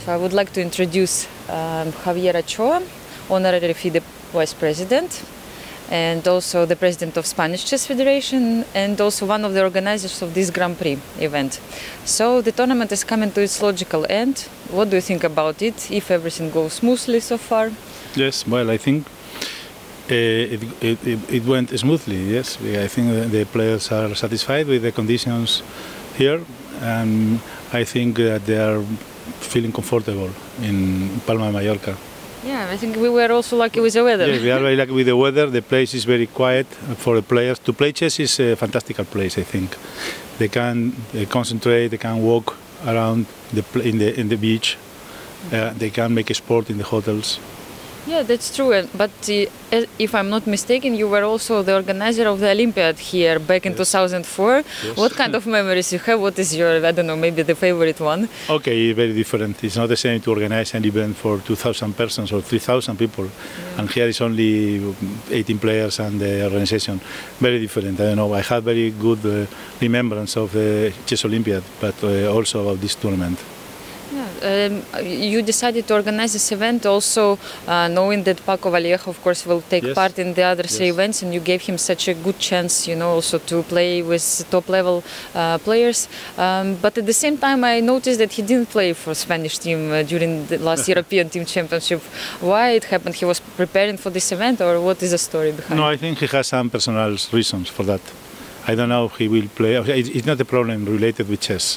So I would like to introduce Javier Ochoa, Honorary FIDE Vice President, and also the President of Spanish Chess Federation, and also one of the organizers of this Grand Prix event. So the tournament is coming to its logical end. What do you think about it, if everything goes smoothly so far? Yes, well, I think it went smoothly, yes. I think the players are satisfied with the conditions here, and I think that they are feeling comfortable in Palma de Mallorca. Yeah, I think we were also lucky with the weather. Yes, we are very lucky with the weather. The place is very quiet for the players. To play chess is a fantastic place, I think. They can concentrate, they can walk around in the beach, they can make a sport in the hotels. Yeah, that's true. But if I'm not mistaken, you were also the organizer of the Olympiad here back in 2004. Yes. What kind of memories you have? What is your, I don't know, maybe the favorite one? Okay, very different. It's not the same to organize an event for 2,000 persons or 3,000 people. Yeah. And here is only 18 players and the organization. Very different. I don't know. I have very good remembrance of the Chess Olympiad, but also about this tournament. Yeah, you decided to organize this event also knowing that Paco Vallejo, of course, will take part in the other three events, and you gave him such a good chance, you know, also to play with top-level players. But at the same time, I noticed that he didn't play for Spanish team during the last European Team Championship. Why it happened? He was preparing for this event, or what is the story behind it? No, I think he has some personal reasons for that. I don't know if he will play. It's not a problem related with chess.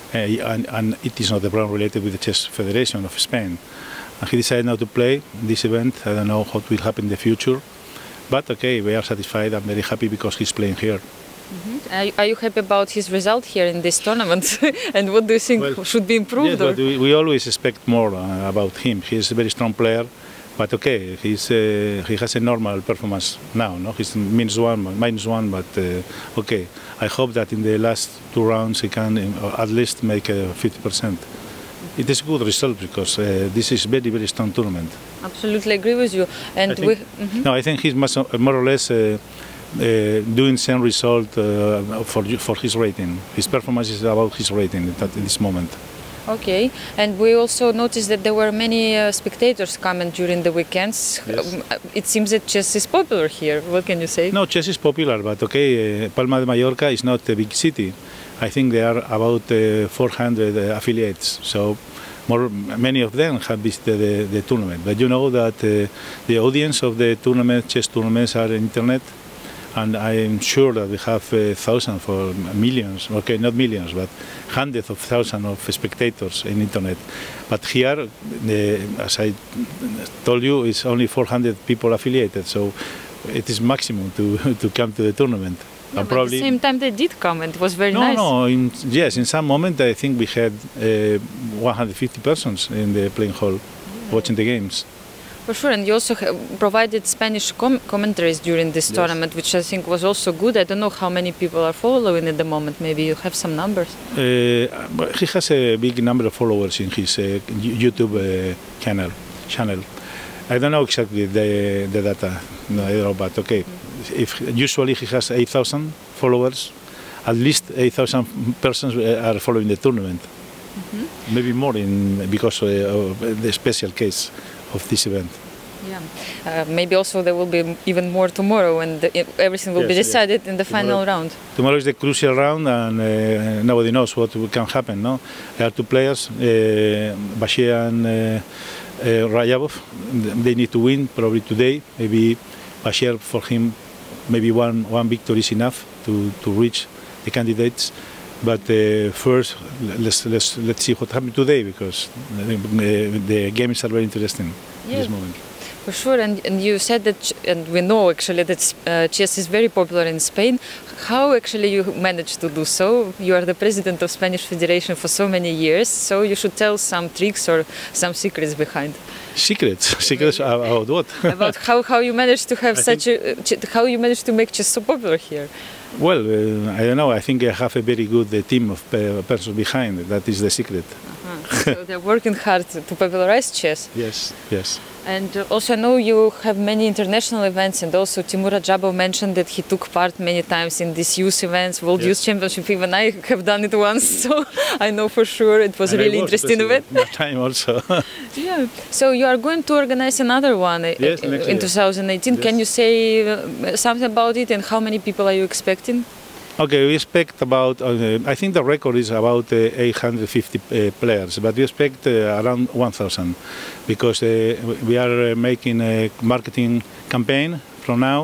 And it is not a problem related with the Chess Federation of Spain. He decided not to play this event. I don't know what will happen in the future. But okay, we are satisfied. I'm very happy because he's playing here. Mm-hmm. Are you happy about his result here in this tournament? And what do you think should be improved? Yes, but we always expect more about him. He's a very strong player. But okay, he has a normal performance now. No, he's -1, but okay. I hope that in the last two rounds he can at least make 50%. It is a good result because this is very, very strong tournament. Absolutely agree with you. And no, I think he's more or less doing same result for his rating. His performance is about his rating at this moment. Okay, and we also noticed that there were many spectators coming during the weekends. Yes. It seems that chess is popular here. What can you say? No, chess is popular, but okay, Palma de Mallorca is not a big city. I think there are about 400 affiliates, so many of them have visited the tournament. But you know that the audience of the chess tournaments are internet. And I'm sure that we have thousands or millions, okay, not millions, but hundreds of thousands of spectators in internet. But here, as I told you, it's only 400 people affiliated, so it is maximum to come to the tournament. Yeah, but at the same time they did come and it was very nice. No, yes, in some moment I think we had 150 persons in the playing hall watching the games. For sure, and you also provided Spanish commentaries during this tournament, which I think was also good. I don't know how many people are following at the moment. Maybe you have some numbers. He has a big number of followers in his YouTube channel. I don't know exactly the data, no, I don't know, but okay. If usually he has 8,000 followers, at least 8,000 persons are following the tournament. Maybe more because of the special case of this event. Yeah, maybe also there will be even more tomorrow, and everything will be decided in the final round. Tomorrow is the crucial round, and nobody knows what can happen. No, there are two players, Bashir and Rayabov. They need to win probably today. Maybe Bashir, for him, maybe one victory is enough to reach the candidates. But first, let's see what happens today, because the games are very interesting at this moment. For sure, and you said that, and we know actually that chess is very popular in Spain. How actually you managed to do so? You are the president of Spanish Federation for so many years, so you should tell some tricks or some secrets behind. Secrets? Secrets about what? About how you managed to have how you managed to make chess so popular here. Well, I don't know. I think I have a very good team of persons behind. That is the secret. So they're working hard to popularize chess. Yes, yes. And also I know you have many international events, and also Timur Radjabov mentioned that he took part many times in these youth events, World Youth Championship. Even I have done it once, so I know for sure it was a really interesting event. That time also. Yeah. So you are going to organize another one in 2018. Yes. Can you say something about it, and how many people are you expecting? Okay, we expect about, I think the record is about 850 players, but we expect around 1,000 because we are making a marketing campaign from now.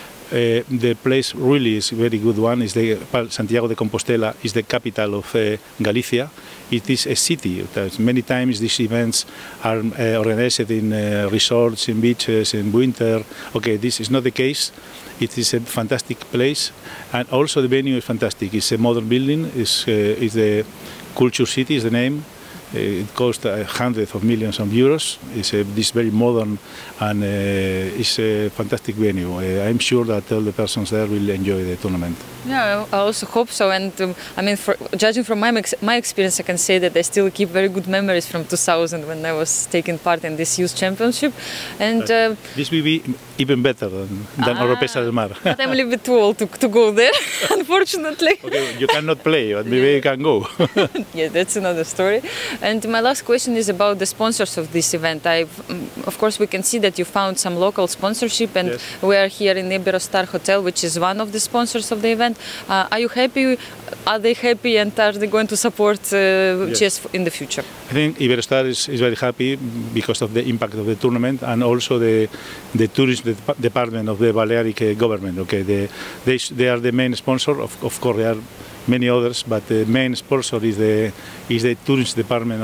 The place really is a very good one. Is the Santiago de Compostela is the capital of Galicia. It is a city. Many times these events are organized in resorts, in beaches, in winter. Okay, this is not the case. It is a fantastic place, and also the venue is fantastic. It's a modern building. It's the Culture City is the name. It cost hundreds of millions of euros. It's this very modern, and it's a fantastic venue. I'm sure that all the persons there will enjoy the tournament. Yeah, I also hope so. And I mean, judging from my experience, I can say that I still keep very good memories from 2000 when I was taking part in this youth championship. And this will be even better than Oropesa del Mar. But I'm a little bit too old to go there, unfortunately. Okay, you cannot play, but maybe you can go. Yeah, that's another story. And my last question is about the sponsors of this event. Of course, we can see that you found some local sponsorship, and we are here in Iberostar Hotel, which is one of the sponsors of the event. Are you happy? Are they happy, and are they going to support chess in the future? I think Iberostar is very happy because of the impact of the tournament, and also the tourism department of the Balearic government. Okay, they are the main sponsor. Of course, there are many others, but the main sponsor is the tourism department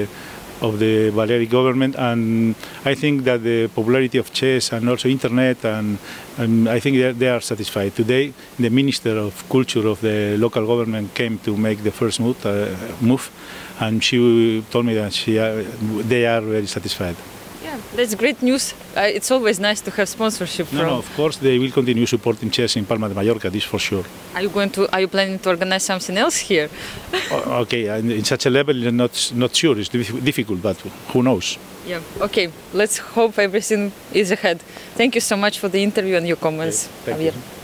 of the Balearic government, and I think that the popularity of chess and also internet, and I think they are satisfied. Today, the Minister of Culture of the local government came to make the first move, and she told me that they are very satisfied. Yeah, that's great news. It's always nice to have sponsorship. No, of course they will continue supporting chess in Palma de Mallorca. This for sure. Are you planning to organize something else here? Okay, in such a level, not sure. It's difficult, but who knows? Yeah. Okay. Let's hope everything is ahead. Thank you so much for the interview and your comments, Javier.